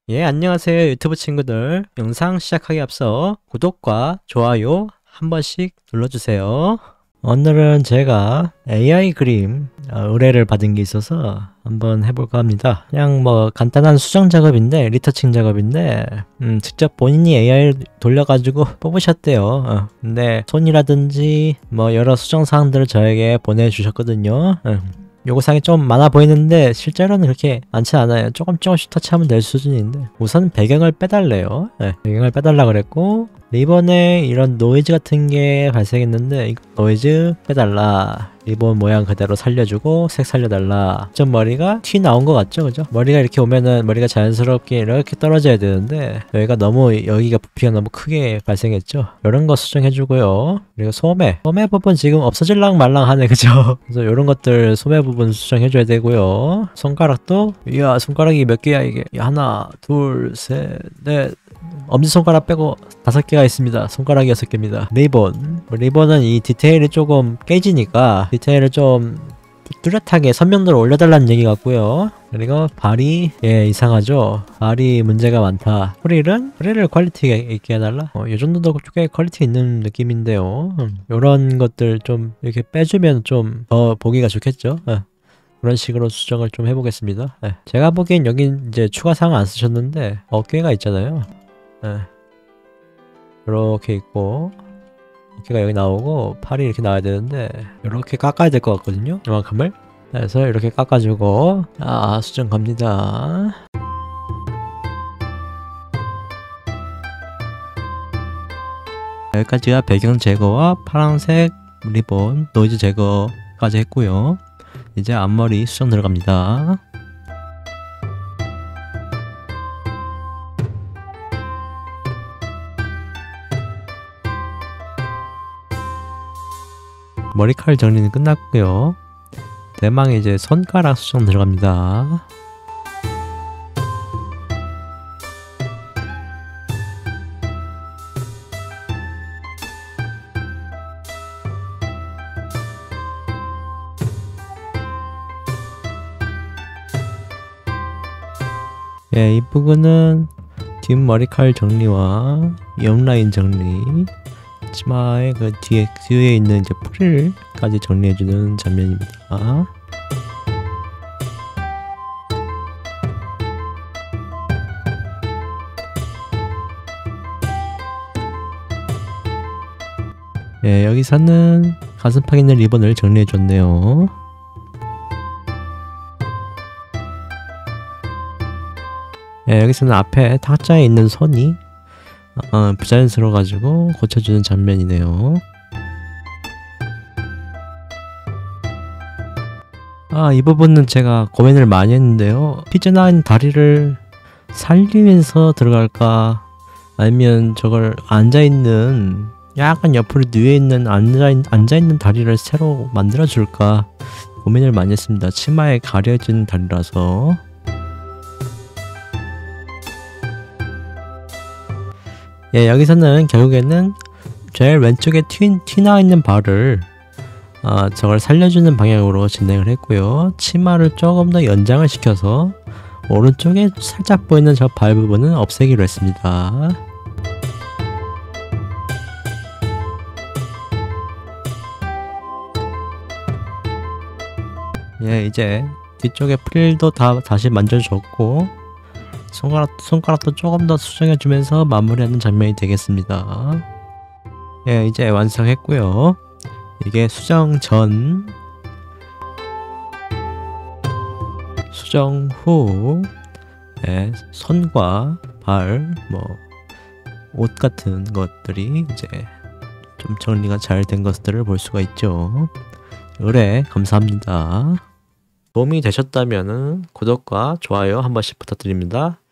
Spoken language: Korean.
예, 안녕하세요 유튜브 친구들. 영상 시작하기 앞서 구독과 좋아요 한 번씩 눌러주세요. 오늘은 제가 AI 그림 의뢰를 받은 게 있어서 한번 해볼까 합니다. 그냥 뭐 간단한 수정 작업인데, 리터칭 작업인데 직접 본인이 AI를 돌려가지고 뽑으셨대요. 근데 손이라든지 뭐 여러 수정 사항들을 저에게 보내주셨거든요. 요구사항이 좀 많아 보이는데 실제로는 그렇게 많지 않아요. 조금씩 터치하면 될 수준인데, 우선 배경을 빼달래요. 배경을 빼달라 그랬고, 리본에 이런 노이즈 같은 게 발생했는데 이 노이즈 빼달라. 리본 모양 그대로 살려주고 색 살려달라. 좀 머리가 티 나온 것 같죠, 그죠? 머리가 이렇게 오면은 머리가 자연스럽게 이렇게 떨어져야 되는데 여기가 부피가 너무 크게 발생했죠. 이런 거 수정해주고요. 그리고 소매 부분 지금 없어질랑 말랑 하네, 그죠? 그래서 이런 것들 소매 부분 수정해줘야 되고요. 손가락도, 이야, 손가락이 몇 개야 이게? 하나, 둘, 셋, 넷. 엄지손가락 빼고 5개가 있습니다. 손가락이 6개입니다. 리본은 이 디테일이 조금 깨지니까 디테일을 좀 뚜렷하게 선명도를 올려달라는 얘기 같고요. 그리고 발이 이상하죠. 발이 문제가 많다. 프릴을 퀄리티 있게 해달라. 이 정도도 꽤 퀄리티 있는 느낌인데요. 이런 것들 좀 이렇게 빼주면 좀 더 보기가 좋겠죠. 그런 식으로 수정을 좀 해보겠습니다. 제가 보기엔 여기 이제 추가 사항 안 쓰셨는데 어깨가 있잖아요. 이렇게 있고, 어깨가 여기 나오고 팔이 이렇게 나와야 되는데 이렇게 깎아야 될 것 같거든요, 이만큼을. 그래서 이렇게 깎아주고 수정 갑니다. 여기까지가 배경 제거와 파란색 리본 노이즈 제거까지 했고요. 이제 앞머리 수정 들어갑니다. 머리칼 정리는 끝났고요. 대망의 이제 손가락 수정 들어갑니다. 이 부분은 뒷머리칼 정리와 옆라인 정리, 치마의 그 뒤에 있는 이제 프릴까지 정리해주는 장면입니다. 여기서는 가슴팍 있는 리본을 정리해줬네요. 여기서는 앞에 탁자에 있는 손이 부자연스러워가지고 고쳐주는 장면이네요. 이 부분은 제가 고민을 많이 했는데요. 삐져나온 다리를 살리면서 들어갈까, 아니면 저걸 앉아있는, 약간 옆으로 누워있는 앉아있는 다리를 새로 만들어줄까 고민을 많이 했습니다. 치마에 가려진 다리라서. 여기서는 결국에는 제일 왼쪽에 튀나 있는 발을 저걸 살려주는 방향으로 진행을 했고요. 치마를 조금 더 연장을 시켜서 오른쪽에 살짝 보이는 저 발 부분은 없애기로 했습니다. 이제 뒤쪽에 프릴도 다시 만져줬고, 손가락도 조금 더 수정해주면서 마무리하는 장면이 되겠습니다. 이제 완성했고요. 이게 수정 전, 수정 후, 손과 발, 옷 같은 것들이 이제 좀 정리가 잘 된 것들을 볼 수가 있죠. 의뢰 감사합니다. 도움이 되셨다면 구독과 좋아요 한 번씩 부탁드립니다.